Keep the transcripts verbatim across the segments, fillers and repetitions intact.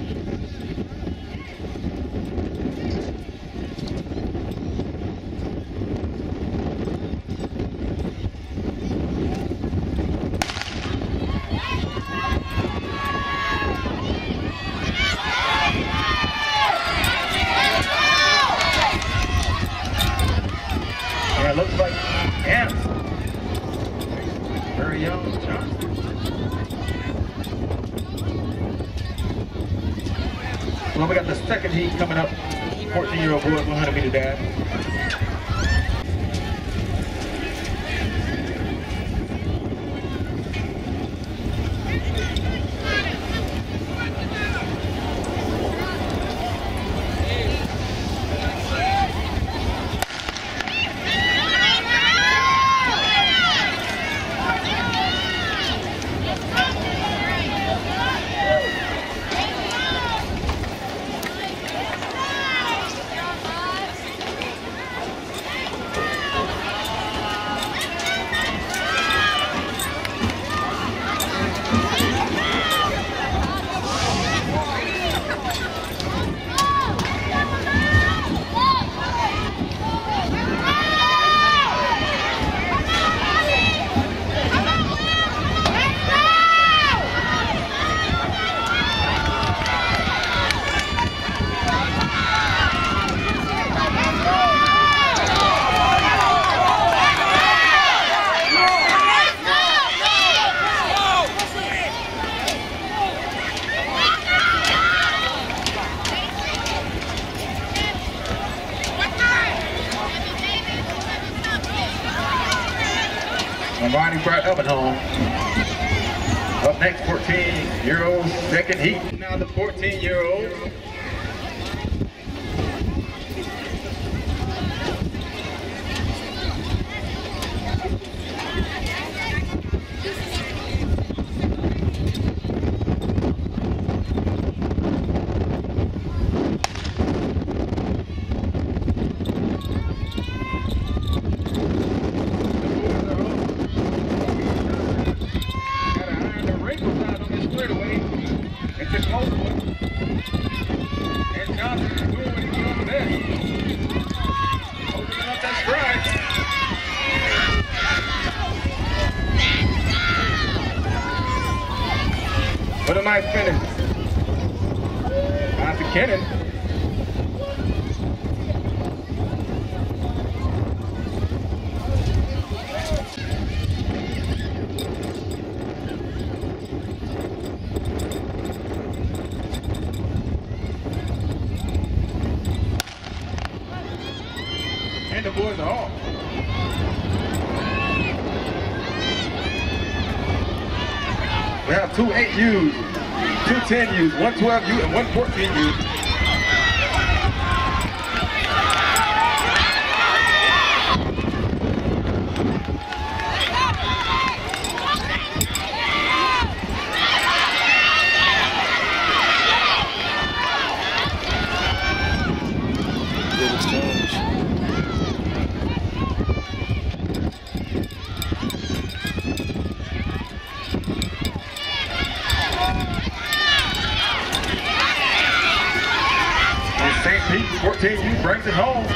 Yeah, it looks like ants. Very young Johnson. Well, we got the second heat coming up. fourteen-year-old boys, one hundred meter dash. Ronnie Brett up at home. Up next, fourteen-year-old second heat. Now the fourteen-year-old. And Johnson's doing what he's doing best. Opening up that stride. What a nice finish. On to Kennan. And the boys are off. We have two eight U's, two ten U's, one twelve U, and one fourteen U. Good exchange. Saint Pete, fourteen U brings it home.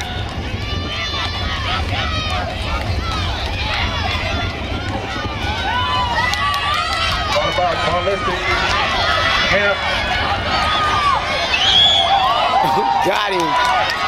All about ballistic. Yeah. Got him.